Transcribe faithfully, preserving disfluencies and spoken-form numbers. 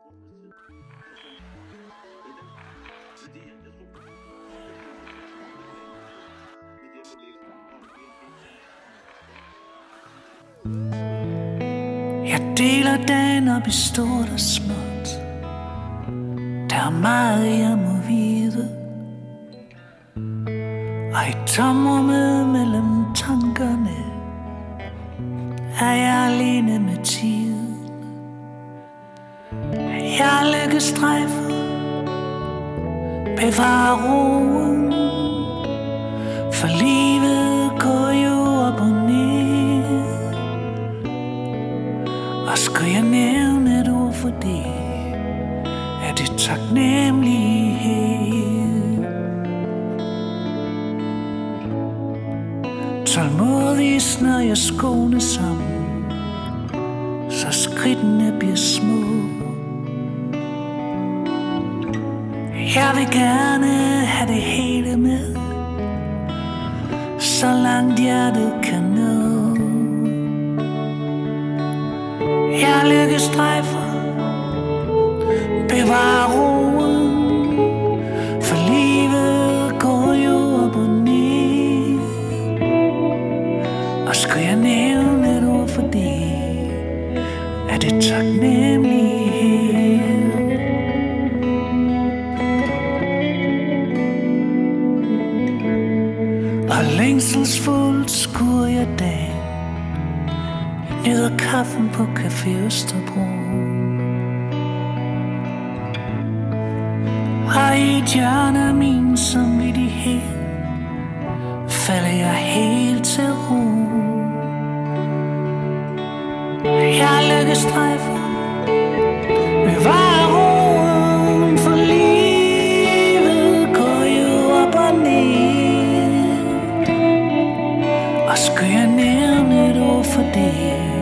Jeg deler dagen op i stort og småt. Der er meget jeg må vide, og i tomrummet mellem tankerne er jeg alene med tiden. Jeg lykkestrejfer bevarer roen, for livet går jo op og ned. Og skal jeg nævne et ord for det, er det taknemmelighed. Tålmodig snør jeg skoene sammen, så skridtene bliver små. Jeg vil gerne have det hele med, så langt hjertet kan nå. Jeg lykkestrejfer bevarer roen, for livet går jo op og ned. Og skal jeg nævne et ord for det, er det taknemmelighed. Og længselsfuldt skuer jeg dagen, nyder kaffen på Café Østerbro. Og i et hjørne af min samvittighed falder jeg helt til ro. Jeg lykkestrejfer bevarer roen, for livet går jo op og ned. Og skal jeg nævne et ord for det,